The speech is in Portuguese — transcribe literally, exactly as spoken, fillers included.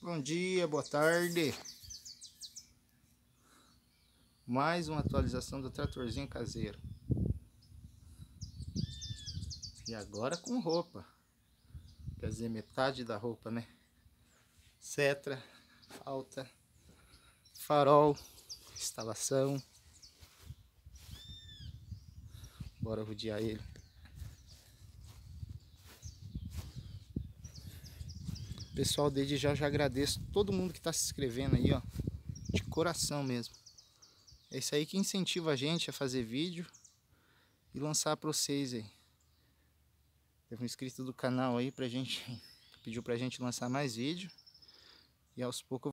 Bom dia, boa tarde. Mais uma atualização do tratorzinho caseiro. E agora com roupa. Quer dizer, metade da roupa, né? Setra, falta, farol, instalação. Bora rodear ele. Pessoal, desde já já agradeço todo mundo que está se inscrevendo aí, ó. De coração mesmo. É isso aí que incentiva a gente a fazer vídeo e lançar para vocês aí. Teve um inscrito do canal aí pra gente, pediu pra gente lançar mais vídeo. E aos poucos